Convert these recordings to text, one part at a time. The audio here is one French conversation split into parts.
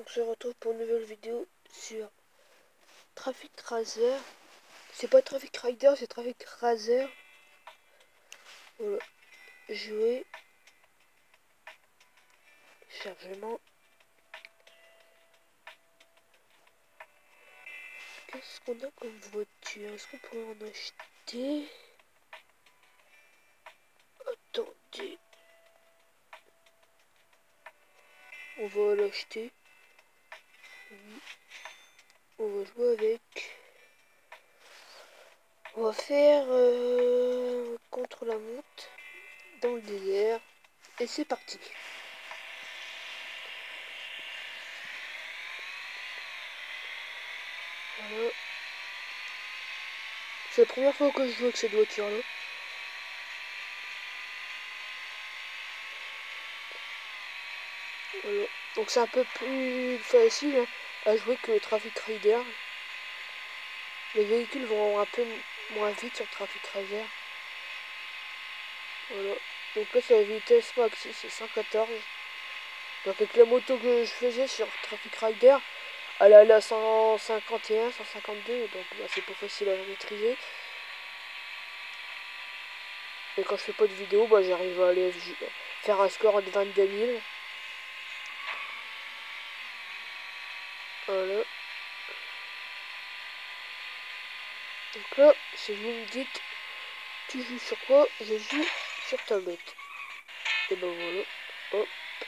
on se retrouve pour une nouvelle vidéo sur Traffic Racer. C'est pas Traffic Rider, c'est Traffic Racer. Voilà. Jouer. Chargement. Qu'est-ce qu'on a comme voiture? Est-ce qu'on pourrait en acheter? Attendez. On va l'acheter. On va jouer avec. On va faire contre la montre dans le désert. Et c'est parti. Voilà. C'est la première fois que je joue avec cette voiture là. Voilà. Donc c'est un peu plus facile à jouer que Traffic Rider. Les véhicules vont un peu moins vite sur Traffic Rider. Voilà. Donc là c'est la vitesse max, c'est 114. Donc avec la moto que je faisais sur Traffic Rider, elle allait à 151, 152, donc bah, c'est pas facile à maîtriser. Et quand je fais pas de vidéo, bah, j'arrive à aller faire un score de 22 000. Voilà. Donc là, si vous me dites, tu joues sur quoi? Je joue sur tablette. Et ben voilà. Hop.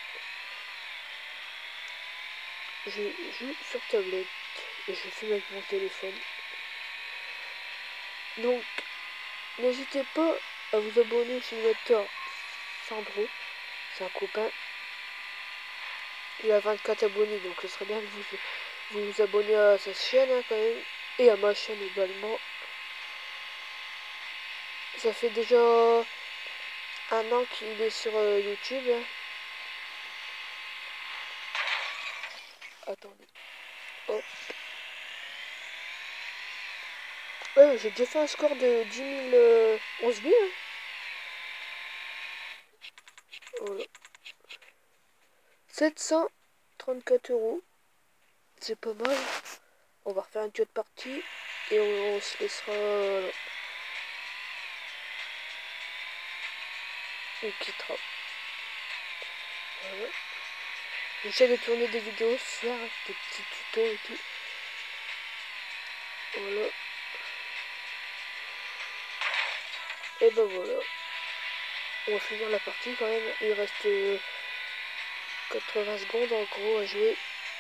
Je joue sur tablette. Et je filme avec mon téléphone. Donc, n'hésitez pas à vous abonner au simulateur Sandro. C'est un copain. Il a 24 abonnés, donc ce serait bien que vous abonnez à sa chaîne hein, quand même. Et à ma chaîne également. Ça fait déjà un an qu'il est sur YouTube. Attendez. Hop. Ouais, j'ai déjà fait un score de 10 000, 11 000. Hein. Voilà. 734 €. C'est pas mal. On va refaire un duo de partie. Et on se laissera... on quittera. Voilà. J'essaie de tourner des vidéos ce soir, des petits tutos et tout. Voilà. Et ben voilà. On va finir la partie quand même. Il reste 80 secondes en gros à jouer.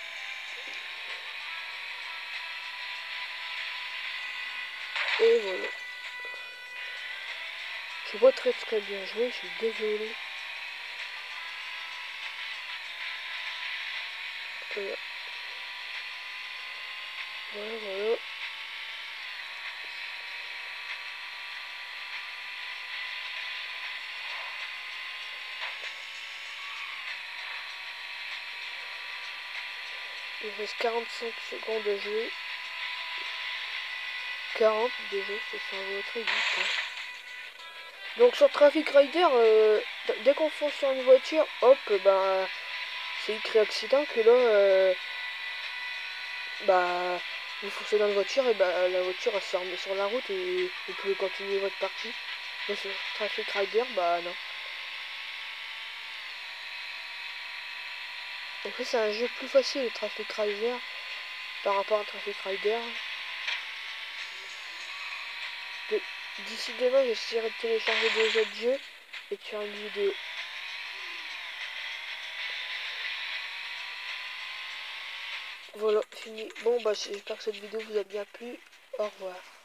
Et voilà. Je vois très bien jouer, je suis désolé. Voilà. Voilà. Il reste 45 secondes à jouer. 40 déjà, ça s'en va très vite. Hein. Donc sur Traffic Rider, dès qu'on fonce sur une voiture, hop, bah c'est écrit accident que là, bah vous foncez dans la voiture et bah la voiture elle se remet sur la route et vous pouvez continuer votre partie. Mais sur Traffic Rider, bah non. Donc ça c'est un jeu plus facile, le Traffic Rider, par rapport à Traffic Rider. D'ici demain, j'essaierai de télécharger des autres jeux et de faire une vidéo. Voilà, fini. Bon, bah j'espère que cette vidéo vous a bien plu. Au revoir.